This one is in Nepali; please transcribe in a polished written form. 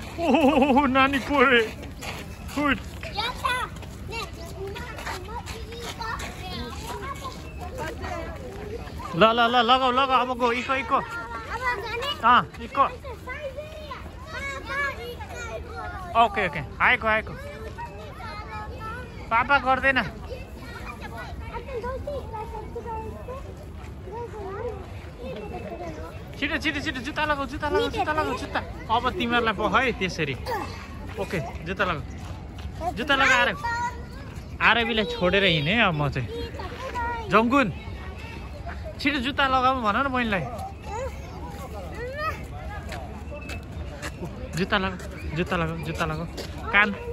Oh, Nani Kore. Goed. La लगाऊ अब गो इको इको ओके आएको पापा गर्दैन छिटो जुत्ता लगाऊ जुत्ता अब तिमीहरूलाई पो है त्यसरी ओके जुत्ता लगाएर आरबीलाई छोडेर हिँडे अब म चाहिँ जङ्गुन छिटो जुत्ता लगाऊ भन न बहिनीलाई जुत्ता लगाऊ कान